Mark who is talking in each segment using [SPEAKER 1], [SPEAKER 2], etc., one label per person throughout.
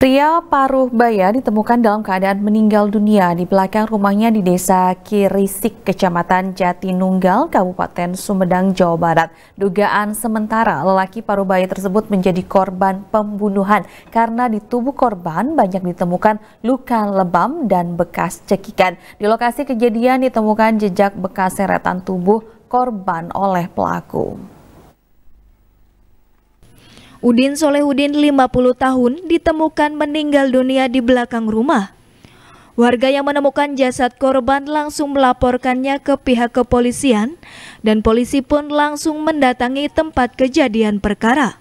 [SPEAKER 1] Pria paruh baya ditemukan dalam keadaan meninggal dunia di belakang rumahnya di Desa Kirisik, Kecamatan Jatinunggal, Kabupaten Sumedang, Jawa Barat. Dugaan sementara lelaki paruh baya tersebut menjadi korban pembunuhan karena di tubuh korban banyak ditemukan luka lebam dan bekas cekikan. Di lokasi kejadian ditemukan jejak bekas seretan tubuh korban oleh pelaku.
[SPEAKER 2] Udin Solehudin 50 tahun ditemukan meninggal dunia di belakang rumah. Warga yang menemukan jasad korban langsung melaporkannya ke pihak kepolisian dan polisi pun langsung mendatangi tempat kejadian perkara.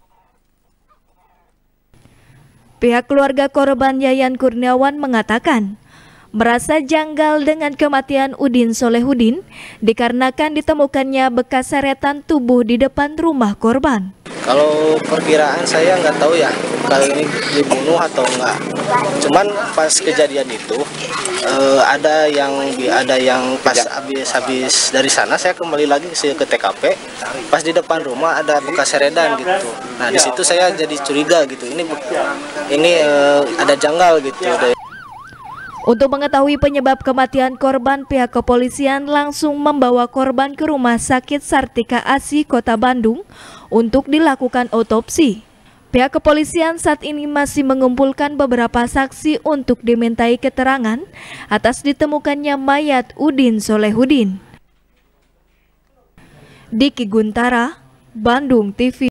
[SPEAKER 2] Pihak keluarga korban Yayan Kurniawan mengatakan merasa janggal dengan kematian Udin Solehudin dikarenakan ditemukannya bekas seretan tubuh di depan rumah korban.
[SPEAKER 3] Kalau perkiraan saya nggak tahu ya kalau ini dibunuh atau enggak. Cuman pas kejadian itu ada yang pas habis dari sana saya kembali lagi ke TKP. Pas di depan rumah ada bekas seretan gitu. Nah di situ saya jadi curiga gitu. Ini ada janggal gitu.
[SPEAKER 2] Untuk mengetahui penyebab kematian korban, pihak kepolisian langsung membawa korban ke Rumah Sakit Sartika Asih, Kota Bandung untuk dilakukan otopsi. Pihak kepolisian saat ini masih mengumpulkan beberapa saksi untuk dimintai keterangan atas ditemukannya mayat Udin Solehudin. Diki Guntara, Bandung TV.